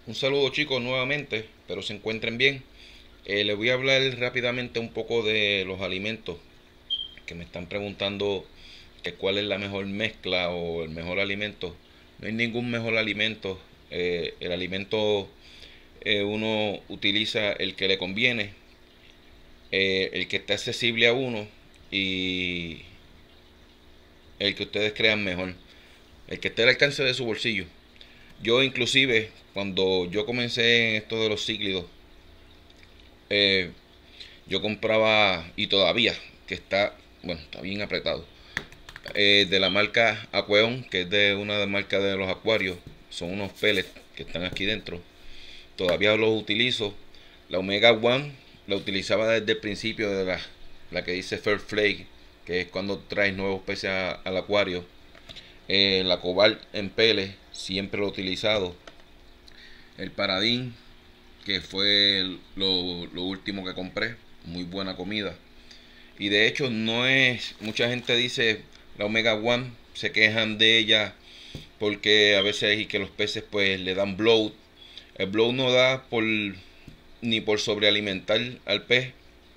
Un saludo chicos nuevamente, espero se encuentren bien. Les voy a hablar rápidamente un poco de los alimentos que me están preguntando que cuál es la mejor mezcla o el mejor alimento. No hay ningún mejor alimento. El alimento uno utiliza el que le conviene, el que esté accesible a uno y el que ustedes crean mejor, el que esté al alcance de su bolsillo. Yo inclusive cuando yo comencé en esto de los cíclidos, eh, yo compraba, y todavía, que está, bueno, está bien apretado, de la marca Aqueon, que es de una de las marcas de los acuarios. Son unos pellets que están aquí dentro. Todavía los utilizo. La Omega One la utilizaba desde el principio de la que dice Fair Flake, que es cuando traes nuevos peces al acuario. La Cobalt en pellets siempre lo he utilizado. El Paradin, que fue lo último que compré, muy buena comida. Y de hecho no es, mucha gente dice la Omega One, se quejan de ella porque a veces y que los peces pues le dan bloat. El bloat no da ni por sobrealimentar al pez,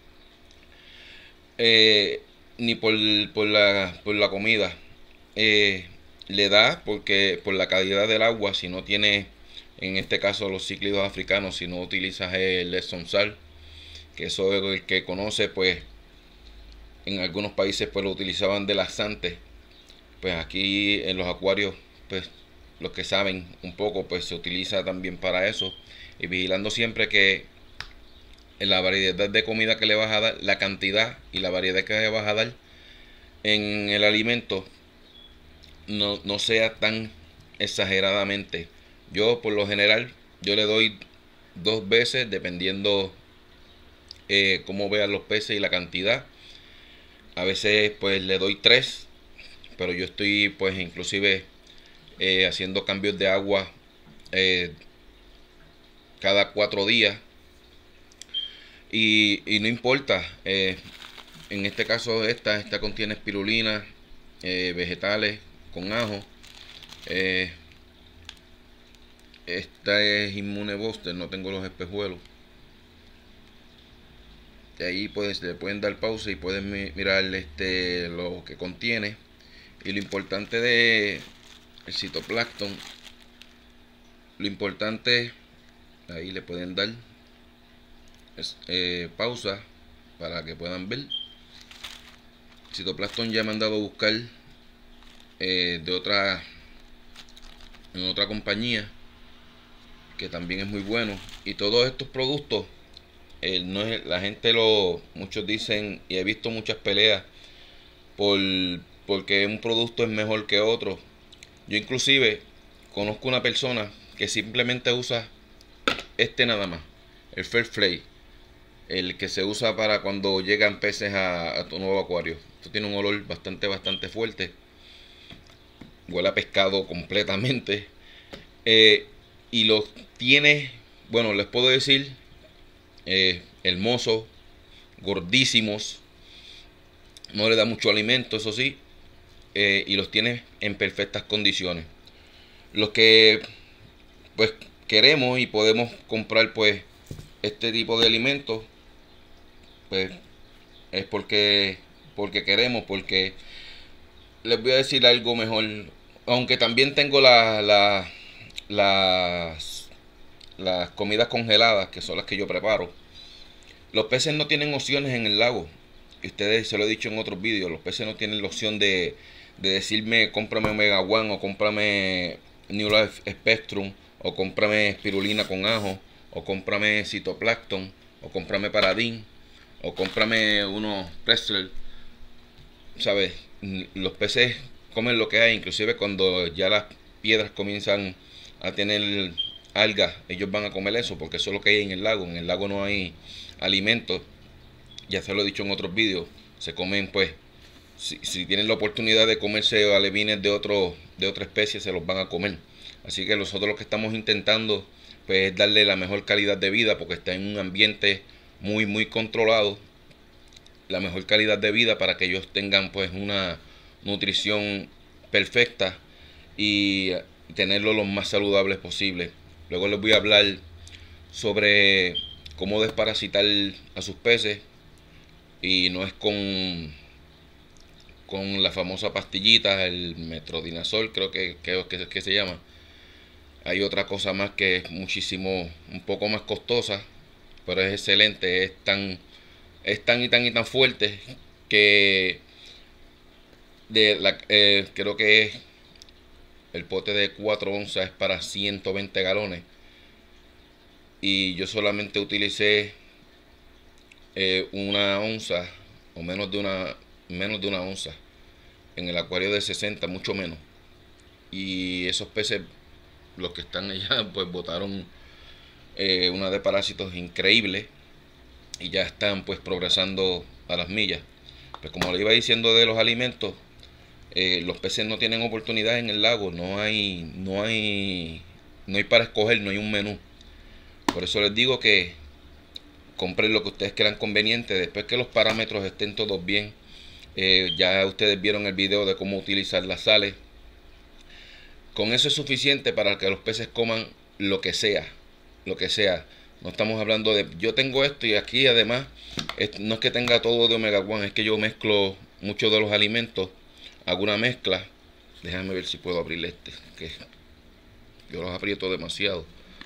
eh, ni por la comida. Eh, Le da porque por la calidad del agua, si no tiene, en este caso los cíclidos africanos, si no utilizas el Sal, que eso es el que conoce, pues en algunos países pues lo utilizaban de laxante. Pues aquí en los acuarios, pues los que saben un poco, pues se utiliza también para eso. Y vigilando siempre que en la variedad de comida que le vas a dar, la cantidad y la variedad que le vas a dar en el alimento no sea tan exageradamente. Yo por lo general, yo le doy dos veces dependiendo cómo vean los peces y la cantidad. A veces pues le doy tres, pero yo estoy pues inclusive haciendo cambios de agua eh, cada 4 días y no importa. En este caso esta contiene espirulina, vegetales con ajo. eh, Esta es Inmune Buster, no tengo los espejuelos. De ahí pues le pueden dar pausa y pueden mirar lo que contiene. Y lo importante de el citoplancton, lo importante, ahí le pueden dar pausa para que puedan ver. El citoplancton ya me han dado a buscar de otra, en otra compañía, que también es muy bueno. Y todos estos productos, no es, la gente muchos dicen, y he visto muchas peleas por porque un producto es mejor que otro. Yo inclusive conozco una persona que simplemente usa nada más, el Fair Play, el que se usa para cuando llegan peces a tu nuevo acuario. Esto tiene un olor bastante fuerte, huele a pescado completamente, y los tiene, bueno, les puedo decir, hermosos, gordísimos, no le da mucho alimento, eso sí, y los tiene en perfectas condiciones. Los que pues queremos y podemos comprar pues este tipo de alimentos, pues es porque queremos, porque les voy a decir algo mejor. Aunque también tengo las comidas congeladas, que son las que yo preparo. Los peces no tienen opciones en el lago. Y ustedes se lo he dicho en otros vídeos. Los peces no tienen la opción de decirme cómprame Omega One o cómprame New Life Spectrum o cómprame espirulina con ajo o cómprame citoplancton o cómprame paradín o cómprame unos pretzel. ¿Sabes? Los peces comen lo que hay. Inclusive cuando ya las piedras comienzan a tener algas, ellos van a comer eso porque eso es lo que hay en el lago. En el lago no hay alimentos, ya se lo he dicho en otros vídeos. Se comen pues, si tienen la oportunidad de comerse alevines de otra especie, se los van a comer. Así que nosotros lo que estamos intentando pues es darle la mejor calidad de vida, porque está en un ambiente muy controlado, la mejor calidad de vida para que ellos tengan pues una nutrición perfecta y tenerlo lo más saludables posible. Luego les voy a hablar sobre cómo desparasitar a sus peces, y no es con la famosa pastillita, el metrodinazol, creo que se llama. Hay otra cosa más que es muchísimo, un poco más costosa, pero es excelente. Es tan y tan y tan fuerte que creo que es el pote de 4 onzas es para 120 galones. Y yo solamente utilicé una onza o menos de una onza en el acuario de 60, mucho menos. Y esos peces, los que están allá, pues botaron una de parásitos increíble y ya están pues progresando a las millas. Pues como le iba diciendo de los alimentos, los peces no tienen oportunidad en el lago, no hay para escoger, no hay un menú. Por eso les digo que compren lo que ustedes crean conveniente. Después que los parámetros estén todos bien, ya ustedes vieron el video de cómo utilizar las sales. Con eso es suficiente para que los peces coman lo que sea, lo que sea. No estamos hablando de yo tengo esto y aquí además no es que tenga todo de omega 1, es que yo mezclo muchos de los alimentos, hago una mezcla. Déjame ver si puedo abrirle que yo los aprieto demasiado.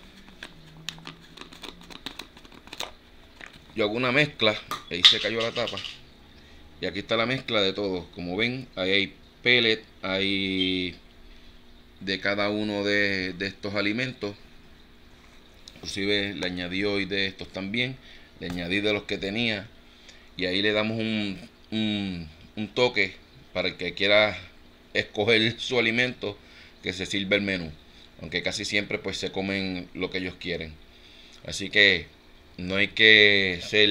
Yo hago una mezcla, ahí se cayó la tapa, y aquí está la mezcla de todo. Como ven, ahí hay pellet, hay de cada uno de estos alimentos. Inclusive le añadí hoy de estos también, le añadí de los que tenía, y ahí le damos un toque para el que quiera escoger su alimento, que se sirva el menú, aunque casi siempre pues se comen lo que ellos quieren. Así que no hay que ser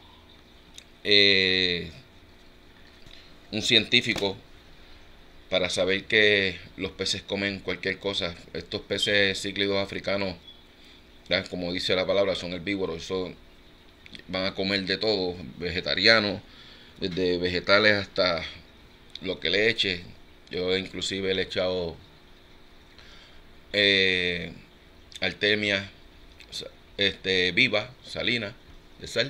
un científico para saber que los peces comen cualquier cosa. Estos peces cíclidos africanos, como dice la palabra, son herbívoros. Eso van a comer de todo, vegetarianos, desde vegetales hasta lo que le eche. Yo inclusive le he echado artemia viva, salina, de sal,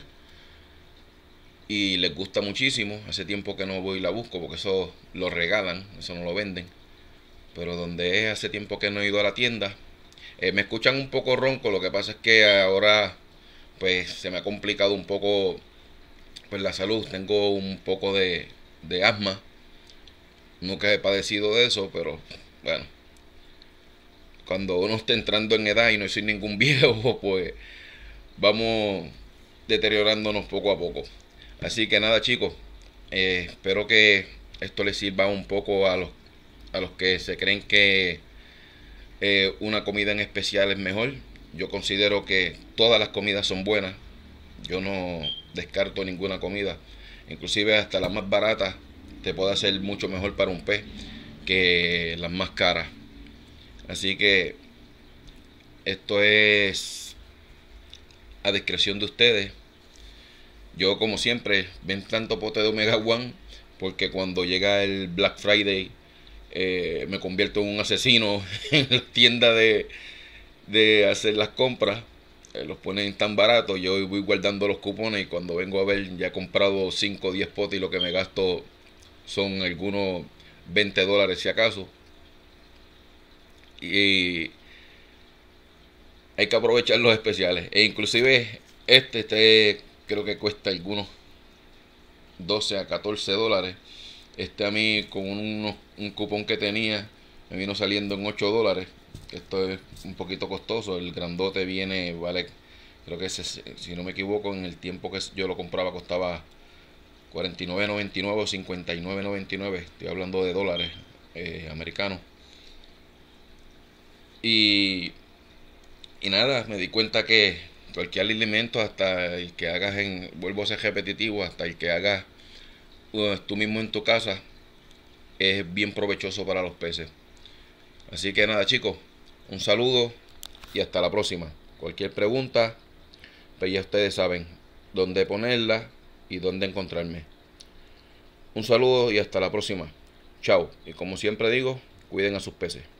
y les gusta muchísimo. Hace tiempo que no voy y la busco porque eso lo regalan, eso no lo venden. Pero donde es, hace tiempo que no he ido a la tienda. Me escuchan un poco ronco, lo que pasa es que ahora pues se me ha complicado un poco pues la salud. Tengo un poco de asma. Nunca he padecido de eso, pero bueno, cuando uno está entrando en edad y no soy ningún viejo, pues vamos deteriorándonos poco a poco. Así que nada, chicos, espero que esto les sirva un poco a los que se creen que una comida en especial es mejor. Yo considero que todas las comidas son buenas. Yo no descarto ninguna comida. Inclusive hasta las más baratas te puede hacer mucho mejor para un pez que las más caras. Así que esto es a discreción de ustedes. Yo, como siempre, ven tanto pote de omega 1 porque cuando llega el Black Friday me convierto en un asesino en la tienda de hacer las compras. Los ponen tan baratos, yo voy guardando los cupones, y cuando vengo a ver ya he comprado 5 o 10 potes y lo que me gasto son algunos $20 si acaso. Y hay que aprovechar los especiales. E inclusive este creo que cuesta algunos 12 a 14 dólares. A mí con un cupón que tenía me vino saliendo en 8 dólares. Esto es un poquito costoso. El grandote vale, creo que si no me equivoco, en el tiempo que yo lo compraba costaba $49.99 o $59.99. Estoy hablando de dólares americanos. Y nada, me di cuenta que cualquier alimento, hasta el que hagas vuelvo a ser repetitivo, hasta el que hagas tú mismo en tu casa, es bien provechoso para los peces. Así que nada, chicos, un saludo y hasta la próxima. Cualquier pregunta, pues ya ustedes saben dónde ponerla y dónde encontrarme. Un saludo y hasta la próxima. Chao. Y como siempre digo, cuiden a sus peces.